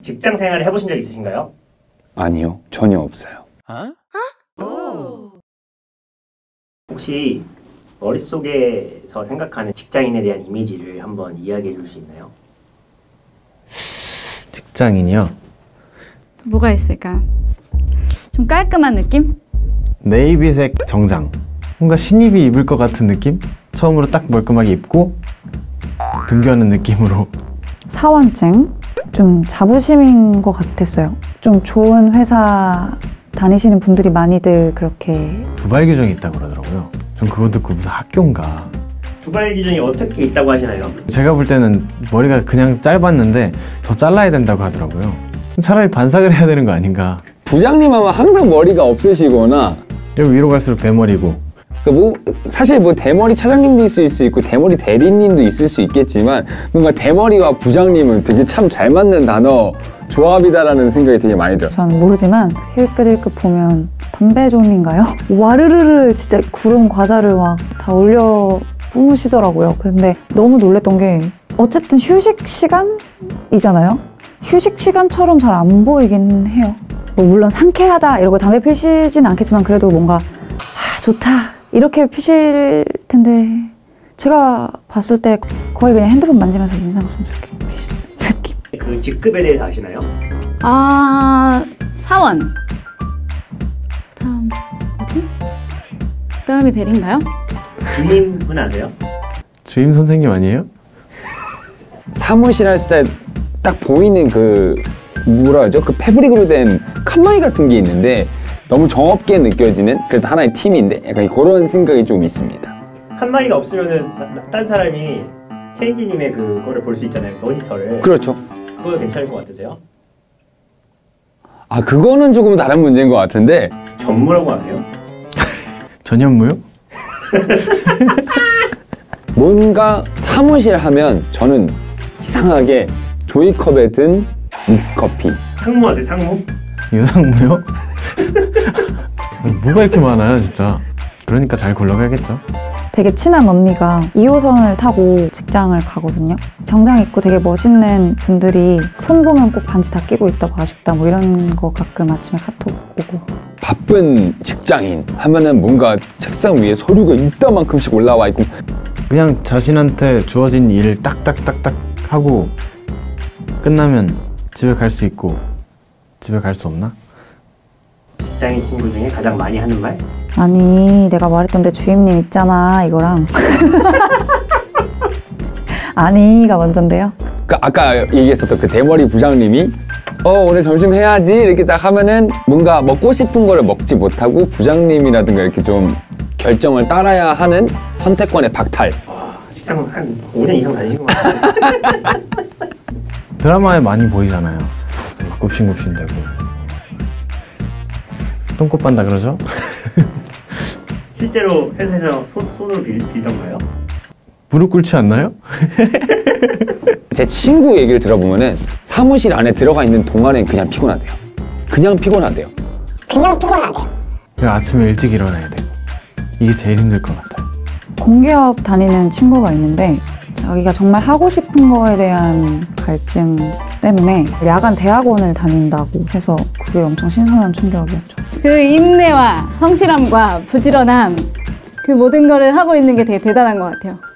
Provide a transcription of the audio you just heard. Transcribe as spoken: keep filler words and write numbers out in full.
직장 생활을 해보신 적 있으신가요? 아니요, 전혀 없어요. 어? 오. 혹시 머릿속에서 생각하는 직장인에 대한 이미지를 한번 이야기해 줄 수 있나요? 직장인이요? 뭐가 있을까? 좀 깔끔한 느낌? 네이비색 정장. 뭔가 신입이 입을 것 같은 느낌? 처음으로 딱 멀끔하게 입고 등교하는 느낌으로. 사원증? 좀 자부심인 것 같았어요. 좀 좋은 회사 다니시는 분들이 많이들 그렇게. 두발 규정이 있다고 그러더라고요. 전 그거 듣고 무슨 학교인가. 두발 규정이 어떻게 있다고 하시나요? 제가 볼 때는 머리가 그냥 짧았는데 더 잘라야 된다고 하더라고요. 차라리 반삭을 해야 되는 거 아닌가. 부장님 하면 항상 머리가 없으시거나 여기 위로 갈수록 대머리고. 뭐 사실 뭐 대머리 차장님도 있을 수 있고 대머리 대리님도 있을 수 있겠지만 뭔가 대머리와 부장님은 되게 참 잘 맞는 단어 조합이다라는 생각이 되게 많이 들어요. 전 모르지만 힐끗힐끗 보면 담배존인가요? 와르르르 진짜 구름 과자를 막 다 올려 뿜으시더라고요. 근데 너무 놀랬던 게 어쨌든 휴식 시간이잖아요? 휴식 시간처럼 잘 안 보이긴 해요. 뭐 물론 상쾌하다 이러고 담배 피시진 않겠지만 그래도 뭔가 아, 좋다 이렇게 피실 텐데 제가 봤을 때 거의 그냥 핸드폰 만지면서 인상 쓰면서 피시는 느낌. 그 직급에 대해서 아시나요? 아... 사원. 다음... 뭐지? 그 다음이 대리인가요? 주임은 아세요? 주임 선생님 아니에요? 사무실 했을 때 딱 보이는 그 뭐라 하죠? 그 패브릭으로 된 칸막이 같은 게 있는데 너무 정없게 느껴지는 그래도 하나의 팀인데 약간 그런 생각이 좀 있습니다. 칸막이가 없으면은 딴 사람이 체인지님의 그거를 볼 수 있잖아요. 모니터를. 그렇죠. 그거 괜찮을 것 같으세요? 아 그거는 조금 다른 문제인 것 같은데. 전무라고 하세요? 전현무요? 뭔가 사무실 하면 저는 이상하게 조이컵에 든 믹스커피. 상무 하세요? 상무? 유상무요? 뭐가 이렇게 많아요 진짜. 그러니까 잘 굴러가야겠죠. 되게 친한 언니가 이 호선을 타고 직장을 가거든요. 정장 입고 되게 멋있는 분들이 손 보면 꼭 반지 다 끼고 있다고 아쉽다 뭐 이런 거 가끔 아침에 카톡 오고. 바쁜 직장인 하면은 뭔가 책상 위에 서류가 이따만큼씩 올라와 있고 그냥 자신한테 주어진 일을 딱딱딱딱 하고 끝나면 집에 갈 수 있고 집에 갈 수 없나? 직장인 친구 중에 가장 많이 하는 말? 아니 내가 말했던 데 주임님 있잖아 이거랑 아니가 먼저인데요. 그 아까 얘기했었던 그 대머리 부장님이 어 오늘 점심 해야지 이렇게 딱 하면은 뭔가 먹고 싶은 거를 먹지 못하고 부장님이라든가 이렇게 좀 결정을 따라야 하는 선택권의 박탈. 와 직장 한 오 년 이상 다니신 것 같아요. 드라마에 많이 보이잖아요. 막 굽신굽신대고 똥꼬 빤다 그러죠? 실제로 회사에서 손, 손으로 빌, 빌던가요? 무릎 꿇지 않나요? 제 친구 얘기를 들어보면은 사무실 안에 들어가 있는 동안엔 그냥 피곤하대요. 그냥 피곤하대요. 그냥 피곤하대요. 아침에 일찍 일어나야 되고 이게 제일 힘들 것 같아요. 공기업 다니는 친구가 있는데 자기가 정말 하고 싶은 거에 대한 갈증 때문에 야간 대학원을 다닌다고 해서 그게 엄청 신선한 충격이었죠. 그 인내와 성실함과 부지런함 그 모든 거를 하고 있는 게 되게 대단한 것 같아요.